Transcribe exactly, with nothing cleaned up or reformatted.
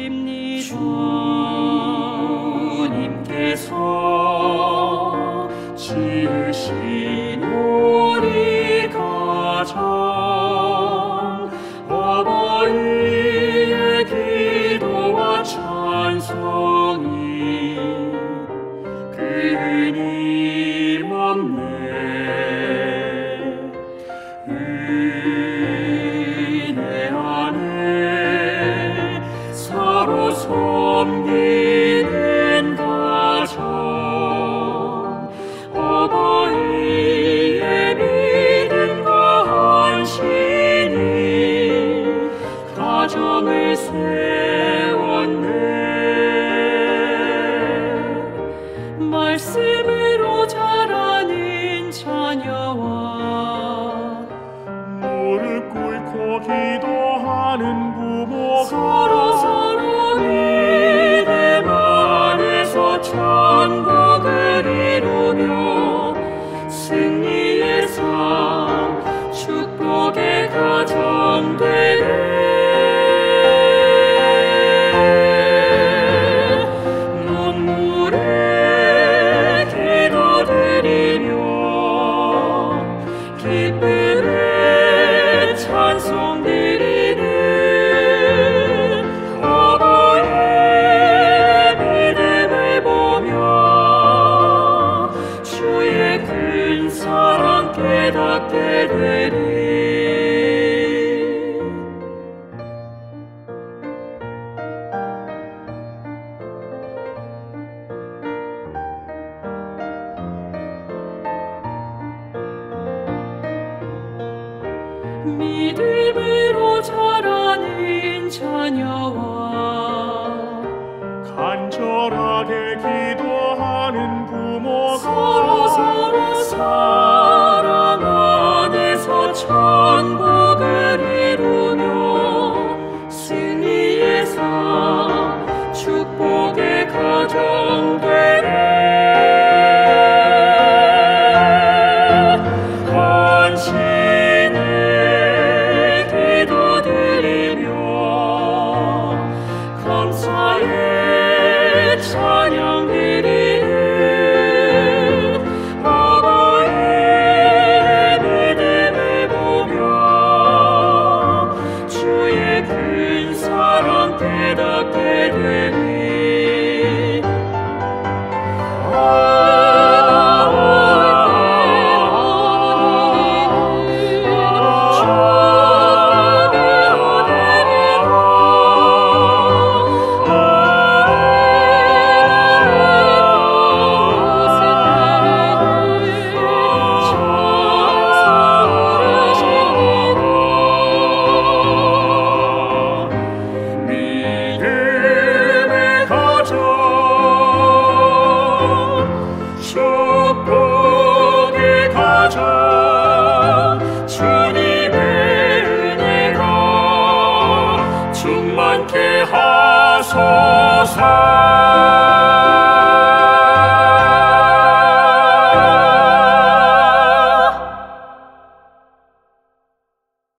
주님께서 지으신 우리 가정, 어버이의 기도와 찬송이 끊임없네. 은혜 안에 서로 섬기는 가정, 어버이의 믿음과 안신이 가정을 세웠네. 말씀으로 자라는 자녀와 무릎 꿇고 기도하는 부모가 서로 서로 믿음 안에서 천국을 이루며 승리의 삶, 축복의 가정 되네. 눈물에 기도드리며 기쁨에 찬송 드리는 어버이의 믿음을 보며 주의 큰 사랑 깨닫게 되리. 믿음으로 자라는 자녀와 간절하게 기도하는 부모가 서로 서로 사랑 안에서 천국을 이루며 승리의 삶, 축복의 가정 되네. 헌신의 기도드리며 감사의 찬양 드리는 어버이의 믿음을 보며 주의 큰 사랑 깨닫게 되니. 믿음의 가정, 축복의 가정, 주님의 은혜가 충만케 하소서.